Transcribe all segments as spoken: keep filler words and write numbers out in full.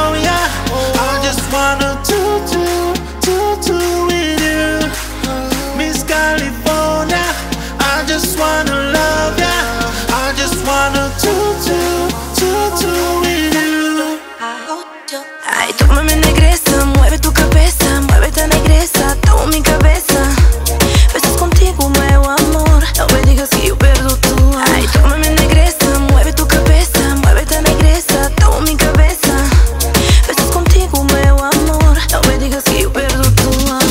know ya. I just wanna do, do, do, do with you. Miss California, I just wanna love ya. I just wanna do, do, do, do with you. Ay, toma mi negresa, mueve tu cabeza, muévete negresa, toma mi cabeza. Besos contigo, nuevo amor, no me digas que yo pierdo tu amor. Ay, toma mi negresa, mueve tu cabeza, muévete negresa, toma mi cabeza. Besos contigo, nuevo amor, no me digas que yo pierdo tu amor.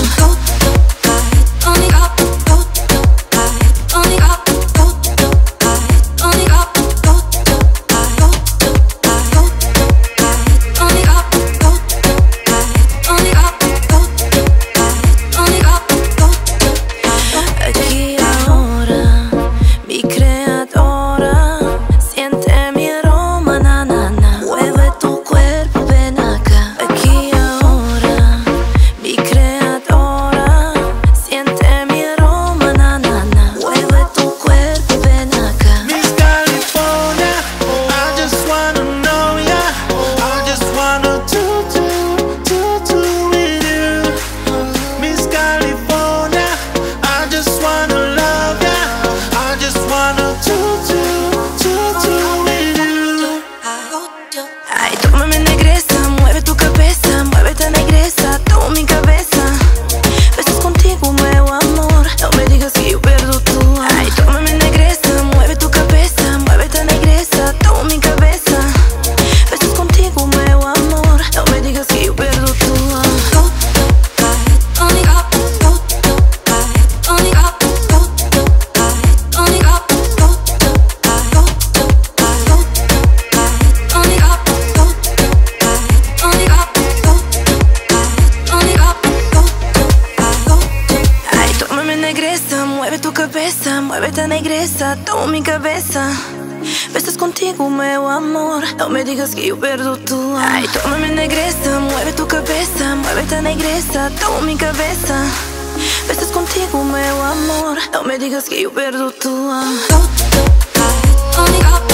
Ay, toma mi negresa, mueve tu cabeza, muévete negresa, toma mi cabeza. Besos contigo, nuevo amor, no me digas que yo pierdo tu amor. Ay, toma mi negresa, mueve tu cabeza, muévete negresa, toma mi cabeza. Besos contigo, nuevo amor, no me digas que yo pierdo tu amor. Mueve tu cabeza, muévete negresa, toma mi cabeza. Besos contigo, nuevo amor, no me digas que yo pierdo tu amor. Ay, toma mi negresa, mueve tu cabeza, muévete negresa, toma mi cabeza. Besos contigo, nuevo amor, no me digas que yo pierdo tu amor.